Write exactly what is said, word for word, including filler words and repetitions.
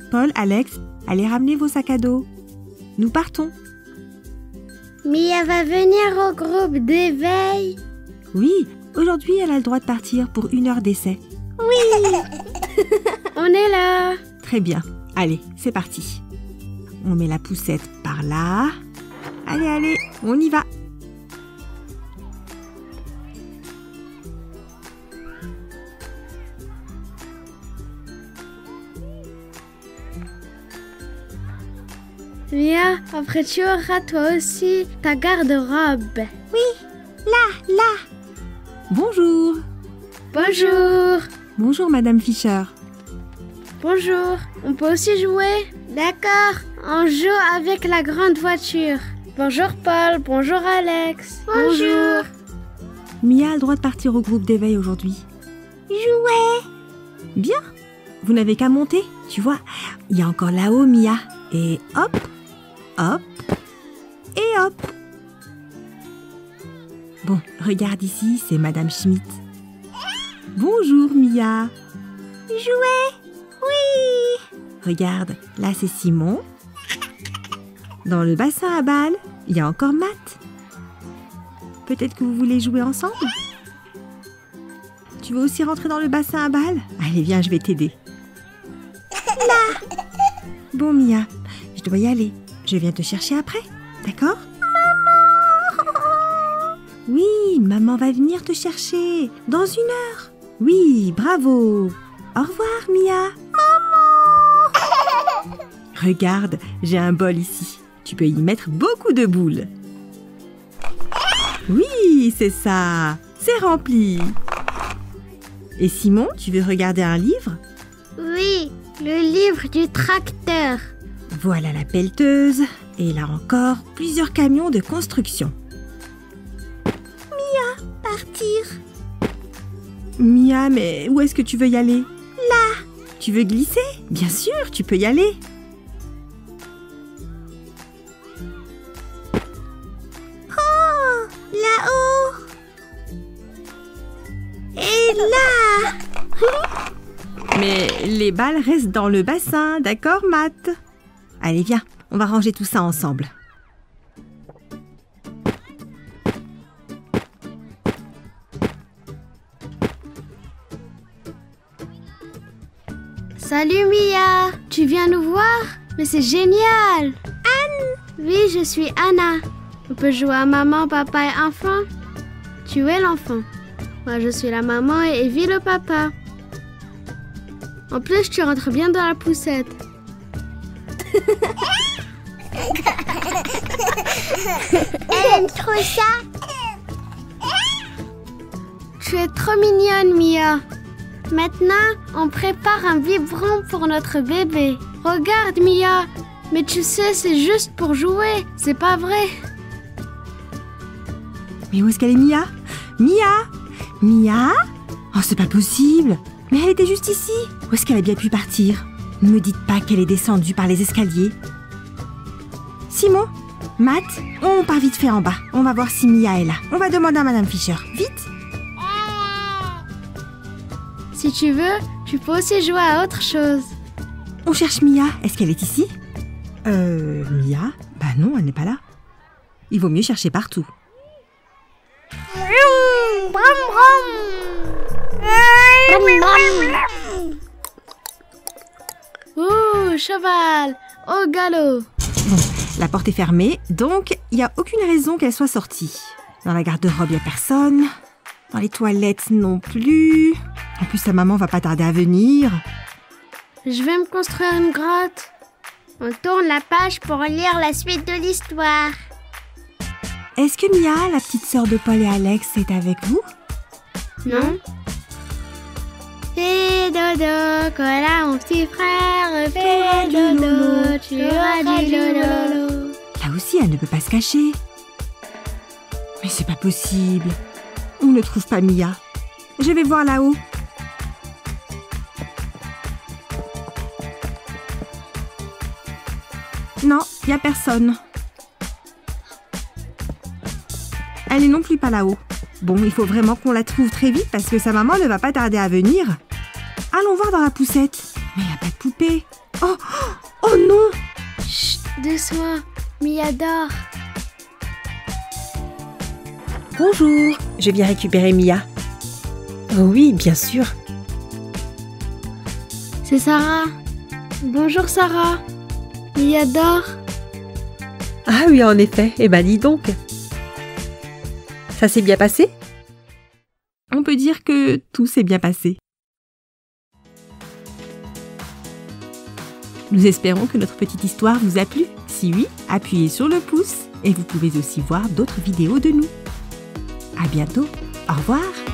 Paul, Alex, allez ramener vos sacs à dos. Nous partons. Mia va venir au groupe d'éveil. Oui, aujourd'hui, elle a le droit de partir pour une heure d'essai. Oui. On est là. Très bien. Allez, c'est parti. On met la poussette par là. Allez, allez, on y va. Mia, après tu auras toi aussi ta garde-robe. Oui, là, là. Bonjour. Bonjour. Bonjour, Madame Fischer. Bonjour. On peut aussi jouer? D'accord. On joue avec la grande voiture. Bonjour Paul. Bonjour Alex. Bonjour. Mia a le droit de partir au groupe d'éveil aujourd'hui. Jouer. Bien. Vous n'avez qu'à monter. Tu vois, il y a encore là-haut, Mia. Et hop, hop, et hop. Bon, regarde ici, c'est Madame Schmidt. Bonjour, Mia. Jouer. Oui. Regarde, là c'est Simon. Dans le bassin à balles, il y a encore Matt. Peut-être que vous voulez jouer ensemble? Tu veux aussi rentrer dans le bassin à balles? Allez, viens, je vais t'aider. Là. Bon, Mia, je dois y aller. Je viens te chercher après, d'accord? Maman. Oui, maman va venir te chercher dans une heure. Oui, bravo. Au revoir, Mia. Maman. Regarde, j'ai un bol ici. Tu peux y mettre beaucoup de boules. Oui, c'est ça. C'est rempli. Et Simon, tu veux regarder un livre? Oui, le livre du tracteur. Voilà la pelleteuse. Et là encore, plusieurs camions de construction. Mia, partir. Mia, mais où est-ce que tu veux y aller? Là. Tu veux glisser? Bien sûr, tu peux y aller. Oh, là-haut. Et là. Mais les balles restent dans le bassin, d'accord, Matt? Allez, viens, on va ranger tout ça ensemble. Salut Mia, tu viens nous voir? Mais c'est génial! Anne! Oui, je suis Anna. On peut jouer à maman, papa et enfant? Tu es l'enfant. Moi, je suis la maman et Evie le papa. En plus, tu rentres bien dans la poussette. Elle aime trop ça. Tu es trop mignonne, Mia. Maintenant, on prépare un biberon pour notre bébé. Regarde, Mia. Mais tu sais, c'est juste pour jouer. C'est pas vrai. Mais où est-ce qu'elle est, Mia? Mia? Mia? Oh, c'est pas possible. Mais elle était juste ici. Où est-ce qu'elle a bien pu partir? Ne me dites pas qu'elle est descendue par les escaliers. Simon, Matt, on part vite fait en bas. On va voir si Mia est là. On va demander à Madame Fischer. Vite! Si tu veux, tu peux aussi jouer à autre chose. On cherche Mia. Est-ce qu'elle est ici? Euh, Mia? Bah non, elle n'est pas là. Il vaut mieux chercher partout. Brum, brum, brum. Ouh, cheval, au galop. Bon, la porte est fermée, donc il n'y a aucune raison qu'elle soit sortie. Dans la garde-robe, il n'y a personne. Dans les toilettes non plus. En plus, sa maman va pas tarder à venir. Je vais me construire une grotte. On tourne la page pour lire la suite de l'histoire. Est-ce que Mia, la petite sœur de Paul et Alex, est avec vous? Non. Fais dodo, cola mon petit frère. Fais dodo, tu auras du lolo. Là aussi, elle ne peut pas se cacher. Mais c'est pas possible. On ne trouve pas Mia. Je vais voir là-haut. Non, il n'y a personne. Elle n'est non plus pas là-haut. Bon, il faut vraiment qu'on la trouve très vite parce que sa maman ne va pas tarder à venir. Allons voir dans la poussette. Mais il n'y a pas de poupée. Oh, oh non! Chut, doucement. Mia dort. Bonjour, je viens récupérer Mia. Oh oui, bien sûr. C'est Sarah. Bonjour Sarah. Mia dort. Ah oui, en effet. Eh ben, dis donc. Ça s'est bien passé? On peut dire que tout s'est bien passé. Nous espérons que notre petite histoire vous a plu. Si oui, appuyez sur le pouce et vous pouvez aussi voir d'autres vidéos de nous. À bientôt. Au revoir.